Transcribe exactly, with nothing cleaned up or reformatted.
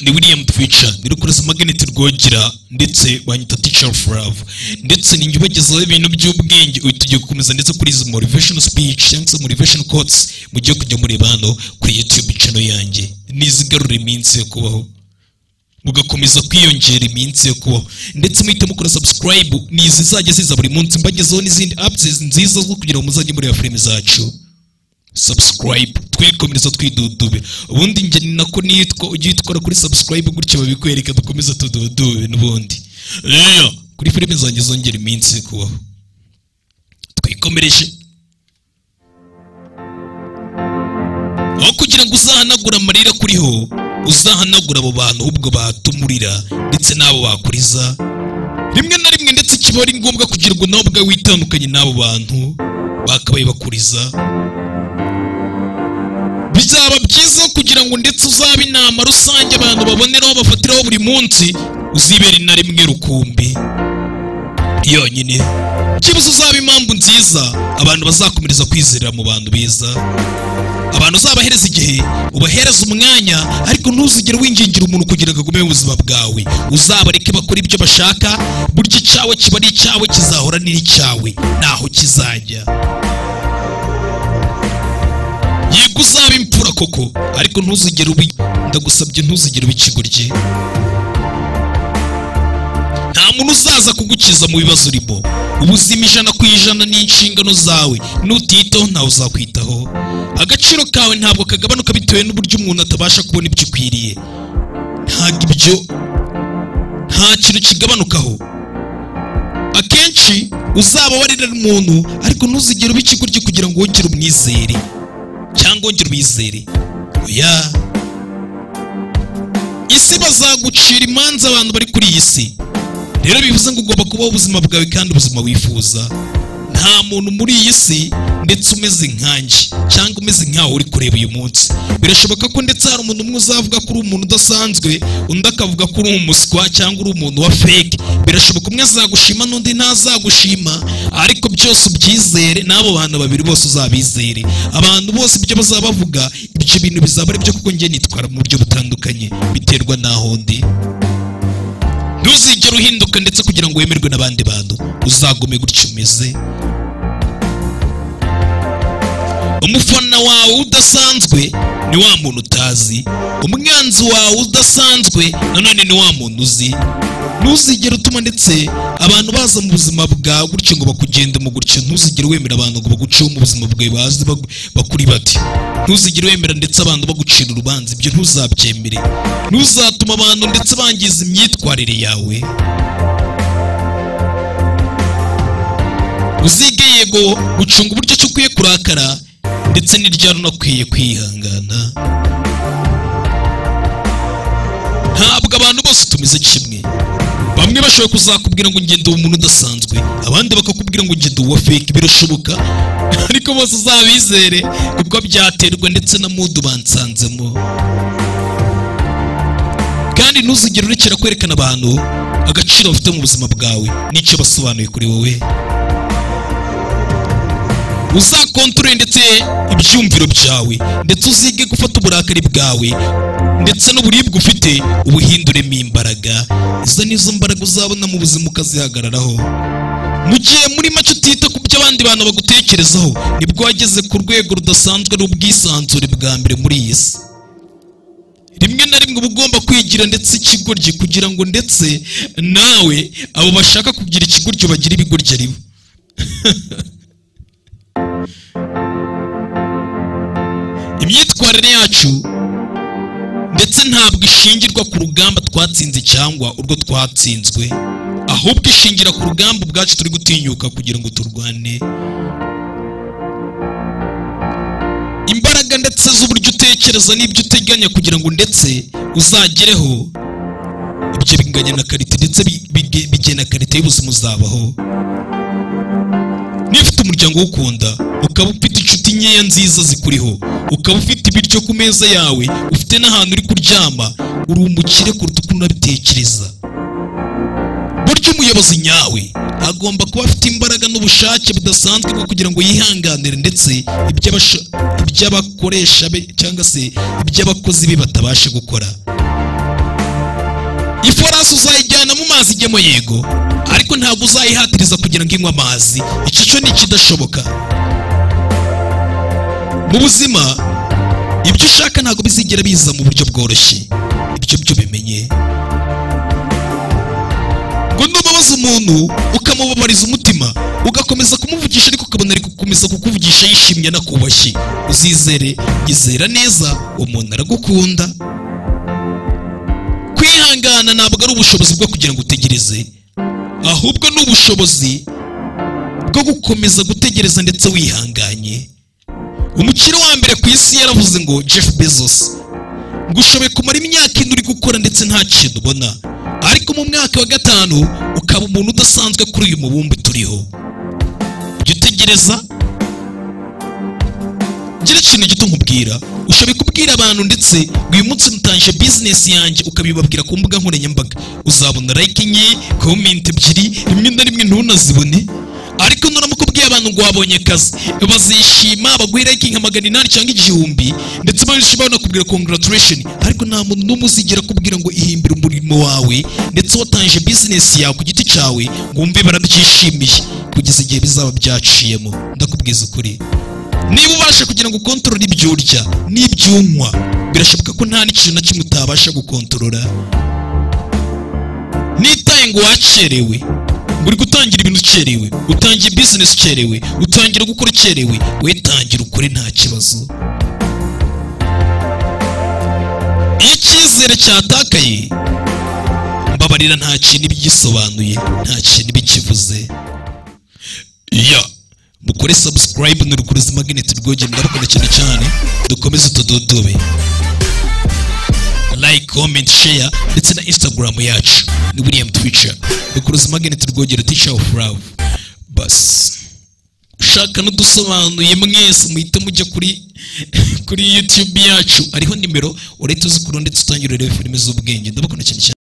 ni William Twitcher nirukurasa magnet rwogira ndetse banyita teacher of love ndetse ninjye ubagezaho ibintu by'ubwenge utugiye gukomeza ndetse kuri izi motivational speech cyangwa motivational quotes mugiye kujya muri bano kuri YouTube channel yanjye nizigarura iminsi yo kubaho mugakomeza kwiyongera iminsi yo kubaho ndetse muhite mukora subscribe nizizajya ziza buri munsi mbagezaho n'izindi apps nziza zo kugira ngo muzajye muri filime zacu subscribe twikomereza twidudube ubundi nge nako nitwa ugiye tukora kuri subscribe gutyo babikwereka dukomeza tududube n'ubundi rero kuri filime zanjye zongera iminsi kubaho twikomereje aho kugira ngo uzahanagura amarira kuriho uzahanagura abo bantu ubwo batumurira ndetse nabo bakuriza rimwe na rimwe ndetse kiba ari ngombwa kugira ngo nawe ubwawe witandukanye n'abo bantu bakabaye bakuriza bizaba byiza kugira ngo ndetse uzabe inama rusange abantu baboneraho bafatiraho buri munsi uzibera na rimwe rukumbi yonyine kibuze uzaba impamvu nziza abantu bazakomereza kwizerera mu bantu beza abantu uzabahereza igihe ubahereza umwanya ariko ntuzigere wingingira umuntu kugira ngo agume mu buzima bwawe uzabareke bakora ibyo bashaka buryo icyawe kiba ari icyawe kizahora n'icyawe naho kizajya yego uzaba impfura koko ariko ntuzigere ubi ndagusabye ntuzigere ubikigorye nta muntu uzaza kugukiza mu bibazo urimo ubuzima ijana ku ijana n'inshingano zawe nutitaho ntawe uzakwitaho agaciro kawe ntabwo kagabanuka bitewe n'uburyo umuntu atabasha kubona ibyo ukwiriye ntabwo ibyo nta kintu kigabanukaho akenshi uzaba warira umuntu ariko ntuzigere ubikigorye kugira ngo wongere umwizere cyangwa wongere ubizere oya isi bazagucira imanza abantu bari kuri iyi si rero bivuze ngo ugomba kubaho ubuzima bwawe kandi ubuzima wifuza nta muntu muri iyi si ndetse umeze nkanjye cyangwa umeze nkaho uri kureba uyu munsi birashoboka ko ndetse hari umuntu umwe uzavuga ko uri umuntu udasanzwe undi akavuga ko uri umuswa cyangwa uri umuntu wa fake birashoboka umwe azagushima n'undi ntazagushima ariko byose ubyizere n'abo bantu babiri bose uzabizere abantu bose ibyo bazaba bavuga ibyo bintu bizaba ari byo kuko njye nitwara mu buryo butandukanye biterwa n'aho ndi ntuzigere uhinduka ndetse kugira ngo wemerwe n'abandi bantu uzagume gutyo umeze umufana wawe udasanzwe ni wa muntu utazi umwanzi wawe udasanzwe nanone ni wa muntu uzi ntuzigere utuma ndetse abantu baza mu buzima bwawe gutyo ngo bakugende mu gutyo ntuzigere wemera abantu ngo baguceho mu buzima bwawe bazi bakuri bati ntuzigere wemera ndetse abantu bagucira urubanza ibyo ntuzabyemere ntuzatuma abantu ndetse bangiza imyitwarire yawe uzige yego gucunga uburyo cyo ukwiye kurakara ndetse n'iryari unakwiye kwihangana ntabwo abantu bose tumeze kimwe bamwe bashobora kuzakubwira ngo ngende uwo muntu udasanzwe abandi bakakubwira ngo ngende uwa fake birashoboka ariko bose uzabizere kuko byaterwa ndetse na mood bansanzemo kandi ntuzigere urekera kwerekana abantu agaciro bafite mu buzima bwawe n'icyo basobanuye kuri wowe uzakontorore ndetse ibyumviro byawe ndetse uzige gufata uburakari bwawe ndetse n'uburibwe ufite ubuhinduremo imbaraga izo nizo mbaraga uzabona mu buzima ukazihagararaho mu gihe muri make utita ku byo abandi bantu bagutekerezaho nibwo wageze ku rwego rudasanzwe n'ubwisanzure bwa mbere muri iyi si rimwe na rimwe uba ugomba kwigira ndetse ikigoryi kugira ngo ndetse nawe abo bashaka kugira ikigoryi bagira ibigoryi aribo imyitwarire yacu ndetse ntabwo ishingirwa ku rugamba twatsinze cyangwa urwo twatsinzwe ahubwo ishingira ku rugamba ubwacu turi gutinyuka kugira ngo turwane imbaraga ndetse z'uburyo utekereza n'ibyo uteganya kugira ngo ndetse uzagereho ibyo binganya na karite ndetse bigena karite y'ubuzima uzabaho niba ufite umuryango w'ukunda ukaba ufite inshuti nkeya nziza zikuriho ukaba ufite ibiryo ku meza yawe ufite n'ahantu uri kuryama uri umukire kuruta uko unabitekereza buryo umuyobozi nyawe agomba kuba afite imbaraga n'ubushake budasanzwe bwo kugira ngo yihanganire ndetse iby'abakoresha be cyangwa se iby'abakozi be batabasha gukora uyigemo yego, ariko ntabwo uzayihatiriza kugira ngo inywe amazi. Icyo cyo ni ikidashoboka mu buzima. Ibyo ushaka ntabwo bizigera biza mu buryo bworoshye, ibyo byo bimenye. Ngo nubabaza umuntu ukamubabariza umutima, ugakomeza kumuvugisha ariko ukabona ari gukomeza kukuvugisha yishimye anakubashye, uzizere, yizera neza umuntu aragukunda. Kwihangana ntabwo ari ubushobozi bwo kugira ngo utegereze, ahubwo ni ubushobozi bwo gukomeza gutegereza ndetse wihanganye. Umukire wa mbere ku isi yaravuze ngo Jeff Bezos, ngo ushoboye kumara imyaka ine uri gukora ndetse nta kintu ubona, ariko mu mwaka wa gatanu ukaba umuntu udasanzwe kuri uyu mubumbe turiho. Ujya utegereza. Gira ikintu gito nkubwira, ushoboye kubwira abantu ndetse uyu munsi mutanje business yanjye ukabibabwira ku mbuga nkoranyambaga, uzabona like nke, comment ebyiri, rimwe na rimwe ntunazibone. Ariko nuramukubwiye abantu ngo wabonye akazi, bazishima baguhe like nka magana inani cyangwa igihumbi, ndetse bashima banakubwira congratulation. Ariko nta muntu n'umwe uzigera kubwira ngo ihimbire umurimo wawe ndetse watanje business yawe ku giti cyawe ngo wumve barabyishimiye kugeza igihe bizaba byaciyemo. Ndakubwiza ukuri, niba ubasha kugira ngo ukontorore ibyo urya n'ibyo unywa, birashoboka ko nta n'ikintu na kimwe utabasha gukontorora. Nitaye ngo wacerewe, uri gutangira ibintu ucerewe, utangiye business ucerewe, utangira gukora ucerewe, we tangira ukore nta kibazo. Iyo icyizere cyatakaye, mbabarira, nta kintu bigisobanuye, nta kintu bikivuze. Ya mukore subscribe n'urukuruzi magnet rwogera, ndabakunda cyane cyane. Dukomeze tudodobe, like, comment, share ndetse na Instagram yacu ni William Twitcher, rukuruzi magnet rwogera teacher of love. Bas ushaka n'udusobanuye mwese muhite mujya kuri kuri YouTube yacu, ariho nimero uretse uzikuru ndetse utangire rero filime z'ubwenge. Ndabakunda cyane cyane.